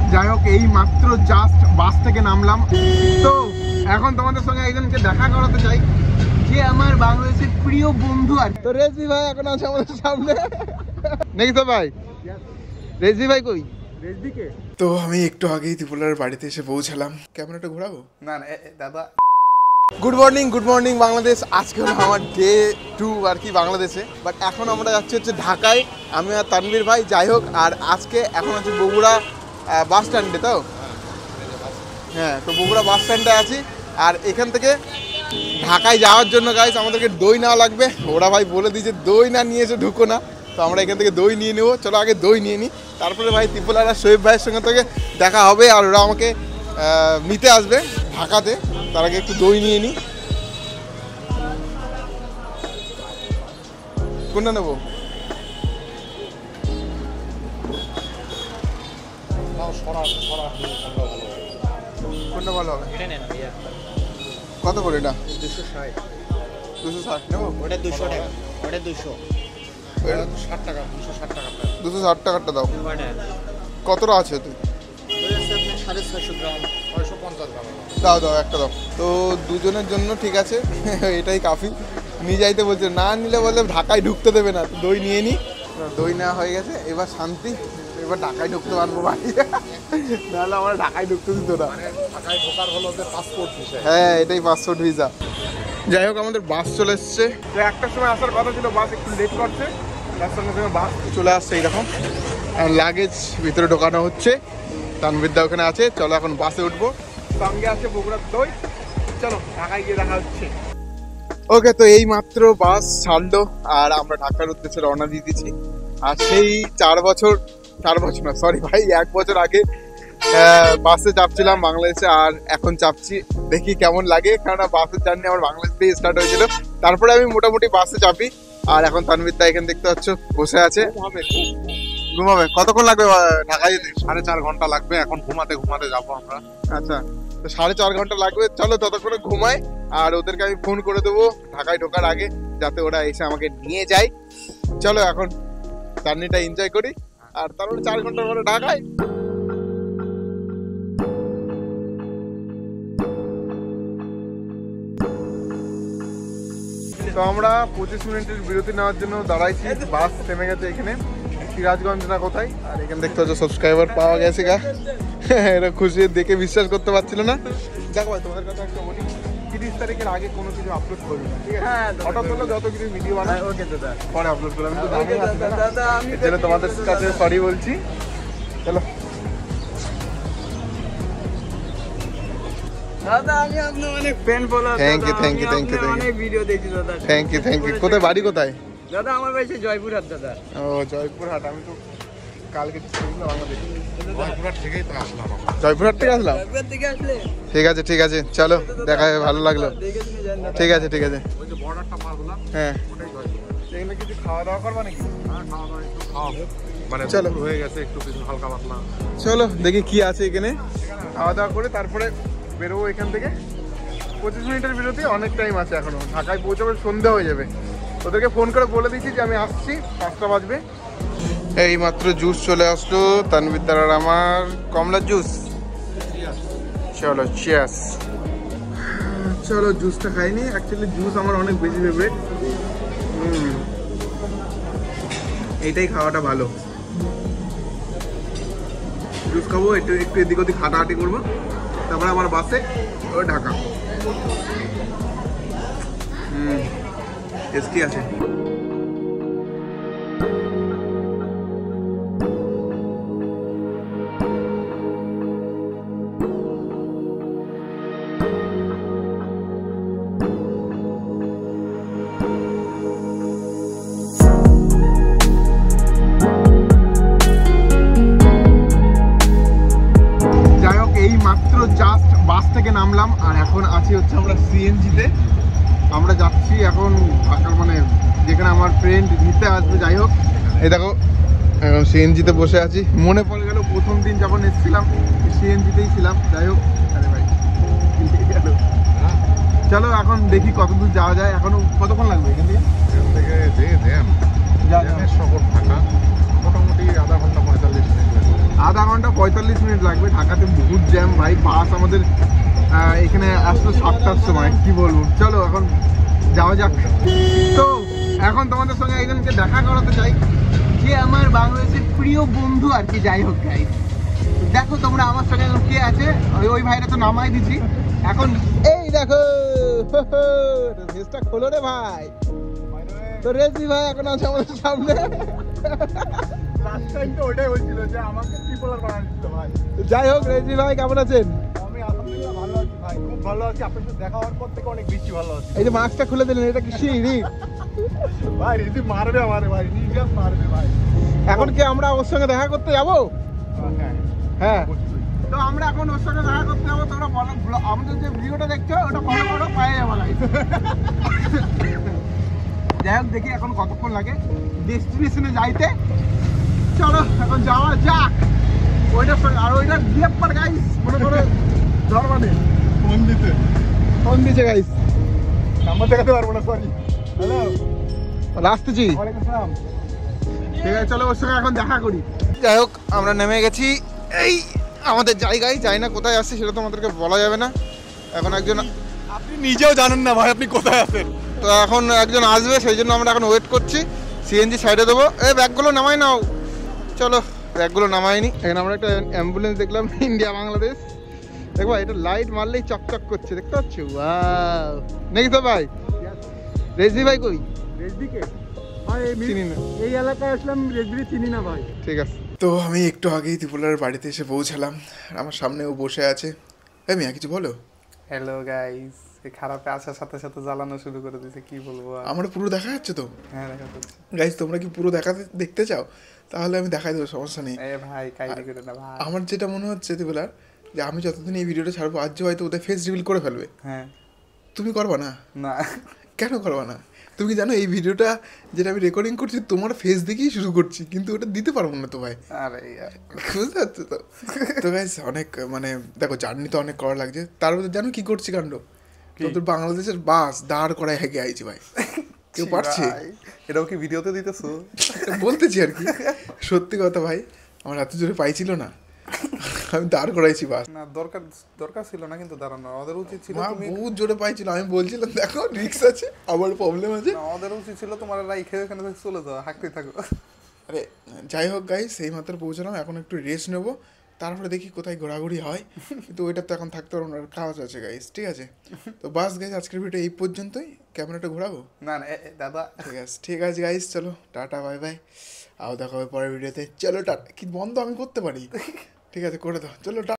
যাই হোক এই মাত্র জাস্ট বাস থেকে নামলাম, তো এখন তোমাদের সঙ্গে একজনকে দেখা করাতে চাই যে আমার বাংলাদেশের প্রিয় বন্ধু। আর তো রেজি ভাই এখন আছে আমাদের সামনে নাকি তো ভাই? রেজি ভাই কই? রেজিকে তো আমি একটু আগেই ত্রিপুরার বাড়িতে এসে পৌঁছালাম। ক্যামেরাটা ঘোরাবো? না না দাদা। Good morning Bangladesh. আজকে হলো আমার ডে 2 আর কি বাংলাদেশে, বাট এখন আমরা যাচ্ছি হচ্ছে ঢাকায়, আমি আর তানভীর ভাই। যাই হোক, আর আজকে এখন হচ্ছে বগুড়া বাস স্ট্যান্ডে, তো হ্যাঁ, তো বগুড়া বাস স্ট্যান্ডে আছি। আর এখান থেকে ঢাকায় যাওয়ার জন্য গাইস আমাদেরকে দই নেওয়া লাগবে। ওরা ভাই বলে দিয়েছে দই না নিয়ে এসে ঢুকো না, তো আমরা এখান থেকে দই নিয়ে নেবো। চলো আগে দই নিয়ে নিই, তারপরে ভাই ত্রিপুলার আর শোয়েব ভাইয়ের সঙ্গে থেকে দেখা হবে, আর ওরা আমাকে নিতে আসবে ঢাকাতে। তার আগে একটু দই নিয়ে নিই। কোনটা নেবো? কোনটা ভালো হবে? কত করে এটা? 260 নেবো। ওটা 200 টাকা, ওটা 200, ওটা 60 টাকা, 260 টাকা। 260 টাকাটা দাও। কতটা আছে তুই? 650 গ্রাম, 650 গ্রাম দাও। দাও একটা দাও। তো দুজনের জন্য ঠিক আছে, এটাই কাফি। নিয়ে যাইতে বলছে, না নিলে বলে ঢাকায় ঢুকতে দেবে না। দই নিয়ে নিই। দই নেওয়া হয়ে গেছে, এবার শান্তি। এবার ঢাকায় ঢুকতে পারবো বাড়ি, নাহলে আমরা ঢাকায় ঢুকতে দিত না। ঢাকায় ঢোকার হলো যে পাসপোর্ট ভিসা। হ্যাঁ, এটাই পাসপোর্ট ভিসা। যাই হোক, আমাদের বাস চলে এসছে। তো একটার সময় আসার কথা ছিল, বাস একটু লেট করছে, তার সঙ্গে সঙ্গে বাস চলে আসছে এইরকম। আর লাগেজ ভিতরে ঢোকানো হচ্ছে। তানবিদ্যা ওখানে আছে। চলো এখন বাসে উঠবো। সঙ্গে আছে বগুড়ার দই। চলো ঢাকায় গিয়ে দেখা হচ্ছে। ওকে, তো এই মাত্র বাস ছাড়লো আর আমরা ঢাকার উদ্দেশ্যে রওনা দিয়ে দিচ্ছি। আর সেই 4 বছর না, সরি ভাই, 1 বছর আগে বাসে চাপছিলাম বাংলাদেশে, আর এখন চাপছি। দেখি কেমন লাগে, কারণ বাসের জার্নি আমার বাংলাদেশ থেকে স্টার্ট হয়েছিল। তারপরে আমি মোটামুটি বাসে চাপি। আর এখন তানবিদ্যা এখানে দেখতে পাচ্ছ বসে আছে, ঘুমাবে। কতক্ষণ লাগবে ঢাকায় যেতে? 4.5 ঘন্টা লাগবে। এখন ঘুমাতে যাবো আমরা। আচ্ছা, তো 4.5 ঘন্টা লাগবে। চলো ততক্ষণে ঘুমাই, আর ওদেরকে আমি ফোন করে দেবো ঢাকায় ঢোকার আগে, যাতে ওরা এসে আমাকে নিয়ে যায়। চলো এখন জার্নিটা এনজয় করি, আর তারপরে 4 ঘন্টার পরে ঢাকায়। তো আমরা 25 মিনিটের বিরতি নেওয়ার জন্য দাঁড়াইছি। বাস থেমে গেছে এখানে, সিরাজগঞ্জ না কোথায়। আর এখানে দেখতে হচ্ছে সাবস্ক্রাইবার পাওয়া গেছে গা। এরা খুশি দেখে বিশ্বাস করতে পারছিল না। দেখো ভাই, তোমাদের কথা একটা বলি, 30 তারিখের আগে কোনো কিছু আপলোড করবি না, ঠিক আছে? হঠাৎ হলো যত কিছু ভিডিও বানাই, ওকে দাদা, পরে আপলোড করলাম। আমি তো জানি দাদা, আমি যেটা তোমাদের কাছে সরি বলছি। চলো দাদা, আমি আপনার অনেক ফ্যান ফলোয়ার। থ্যাংক ইউ অনেক ভিডিও দেখি দাদা। Thank you. কোথায় বাড়ি? কোথায় দাদা? আমার বাড়ি জয়পুরহাট দাদা। ও জয়পুরহাট। আমি তো কালকে জয়পুরহাট থেকেই তো আসলাম। জয়পুরহাট থেকে আসলাম? ঠিক আছে চলো, দেখা ভালো লাগলো। ঠিক আছে। হ্যাঁ, এখানে কিছু খাওয়া দাওয়া করবা নাকি? মানে চলো, হয়ে গেছে একটু কিছু হালকা পাতলা। চলো দেখি কি আছে এখানে। খাওয়া দাওয়া করে তারপরে বেরোবো এখান থেকে। 25 মিনিটের বিরতি, অনেক টাইম আছে এখনো। ঢাকায় পৌঁছাবে সন্ধ্যা হয়ে যাবে। ওদেরকে ফোন করে বলে দিচ্ছি যে আমি আসছি, 5টা বাজবে। এই মাত্র জুস চলে আসলো তানবিদ্যার আর আমার, কমলা জুস। চলো চিয়ার্স। চলো জুসটা খাইনি। অ্যাকচুয়ালি জুস আমার অনেক বেশি ফেভারিট। এইটাই খাওয়াটা ভালো। জুস খাবো, একটু এদিক ওদিক হাঁটাহাঁটি করবো, তারপরে আমার বাসে ওই ঢাকা। টেস্টি আছে। জাস্ট বাস থেকে নামলাম, আর এখন আছি হচ্ছে আমরা সিএনজিতে। আমরা যাচ্ছি এখন ঢাকার, মানে যেখানে আমার ফ্রেন্ড নিতে আসবে। যাই হোক, এই দেখো এখন সিএনজিতে বসে আছি। মনে পড়ে গেল প্রথম দিন যখন এসেছিলাম সিএনজিতেই ছিলাম। যাই হোক, আরে ভাই চলো এখন দেখি কত দূর যাওয়া যায়। এখনো কতক্ষণ লাগবে এখান থেকে? যে শহর ঢাকা মোটামুটি আধা ঘন্টা 45 মিনিট লাগবে। আধা ঘন্টা 45 মিনিট লাগবে। ঢাকাতে বহুত জ্যাম ভাই, বাস আমাদের এখানে আসলো 7টার সময়, কি বলবো। চলো এখন যাওয়া যাক। তো এখন তোমাদের সঙ্গে একজনকে দেখা করাতে চাই, যে আমার বাংলাদেশের প্রিয় বন্ধু আর কি। যাই হোক গাইস, দেখো তোমরা আমার সঙ্গে এখন কে আছে। ওই ভাইরা তো নামাই দিছি এখন। এই দেখো ফেসটা খোলো রে ভাই। তো রেজি ভাই এখন আছে আমাদের সামনে। লাস্ট টাইম তো ওটাই বলছিল যে আমাকে ট্রিপলার বানানো দিতে ভাই। যাই হোক রেজি ভাই কেমন আছেন? আমি আলহামদুলিল্লাহ ভালো আছি ভাই, খুব ভালো আছি। আপনার সাথে দেখা হওয়ার পর থেকে অনেক বেশি ভালো আছি। এই যে মাস্কটা খুলে দিলেন, এটা কি সিঁড়ি ভাই? রিদি মারবে আমারে ভাই, নিজে মারবে ভাই। এখন কি আমরা ওর সঙ্গে দেখা করতে যাবো? হ্যাঁ, তো আমরা এখন ওর সঙ্গে দেখা করতে যাবো। তোমরা আমাদের যে ভিডিওটা দেখছো ওটা ফলো করো, পায়ে যাবো। যাই হোক দেখি এখন কতক্ষণ লাগে ডেস্টিনেশনে যাইতে। চলো এখন যাওয়া যাক। ওইটার সঙ্গে আর ওইটার বিয়ের গাইস মনে করো ধর্মানে ফোন দিচ্ছে গাইস, নাম্বার দেখাতে পারবো না, সরি। হ্যালো, আসতেছি। ঠিক আছে চলো ওর সঙ্গে এখন দেখা করি। যাই হোক আমরা নেমে গেছি এই আমাদের জায়গায়। যাই না কোথায় আসছি সেটা তো আমাদেরকে বলা যাবে না। এখন একজন, আপনি নিজেও জানেন না ভাই আপনি কোথায় আছেন। তো এখন একজন আসবে, সেই জন্য আমরা এখন ওয়েট করছি। সিএনজি সাইডে দেবো। এই ব্যাগগুলো নামাই নাও। চলো ব্যাগগুলো নামাইনি। এখানে আমরা একটা অ্যাম্বুলেন্স দেখলাম, ইন্ডিয়া বাংলাদেশ। দেখো এটা লাইট মারলেই চকচক করছে, দেখতে পাচ্ছ? ওয়াও, নাকি তো ভাই? রেজভি ভাই কই? রেজভিকে ভাই চিনি না, এই এলাকায় আসলাম, রেজভি চিনি না ভাই। ঠিক আছে। তো আমি একটু আগেই ত্রিপুলার বাড়িতে এসে পৌঁছালাম। আমার সামনে ও বসে আছে। এই মিয়া কিছু বলো। হ্যালো গাইস, এই খারাপে আসার সাথে সাথে জ্বালানো শুরু করে দিয়েছে, কি বলবো। আমার পুরো দেখা যাচ্ছে তো? হ্যাঁ দেখা যাচ্ছে। গাইস তোমরা কি পুরো দেখতে চাও? তাহলে আমি দেখাই দেবো, সমস্যা নেই। এ ভাই কাইলি করে না ভাই। আমার যেটা মনে হচ্ছে ত্রিপুলার, যে আমি যতদিন এই ভিডিওটা ছাড়বো আজ হয়তো ওদের ফেস রিভিল করে ফেলবে। হ্যাঁ, তুমি করবা না? না। কেন করবা না? তুমি কি জানো এই ভিডিওটা যেটা আমি রেকর্ডিং করছি তোমার ফেস দেখেই শুরু করছি, কিন্তু ওটা দিতে পারবো না তো ভাই। আরে বুঝতে পারছো তো? তো গাইস অনেক মানে দেখো জার্নি তো অনেক করা লাগছে। তার মধ্যে জানো কি করছি কাণ্ড? তোদের বাংলাদেশের বাস দাঁড় করায় হেগে আইছি ভাই। কেউ পারছে? এটাও কি ভিডিওতে দিতেছো? বলতেছি আর কি, সত্যি কথা ভাই। আমার এত জোরে পাইছিল না, আমি দাঁড় করাইছি বাস। না দরকার ছিল না কিন্তু দাঁড়ানো, ওদের উচিত ছিল। তুমি বহুত জোরে পাইছিল, আমি বলছিলাম দেখো রিস্ক আছে, আমার প্রবলেম আছে। না, ওদের উচিত ছিল তোমার রাইখে এখানে থেকে চলে যাও, হাঁকতে থাকো। আরে যাই হোক গাইস, সেই মাত্র পৌঁছালাম। এখন একটু রেস্ট নেবো, তারপরে দেখি কোথায় ঘোরাঘুরি হয়। কিন্তু ওইটা তো এখন থাকতে পারবো না, কাজ আছে গাইস। ঠিক আছে, তো বাস গাইস আজকের ভিডিও এই পর্যন্তই। ক্যামেরাটা ঘোরাবো? না না দাদা, ঠিক আছে গাইস, চলো টাটা বাই বাই। আও দেখা হবে পরের ভিডিওতে। চলো টাটা। কি বন্ধ আমি করতে পারি? ঠিক আছে করে দাও, চলো টাটা।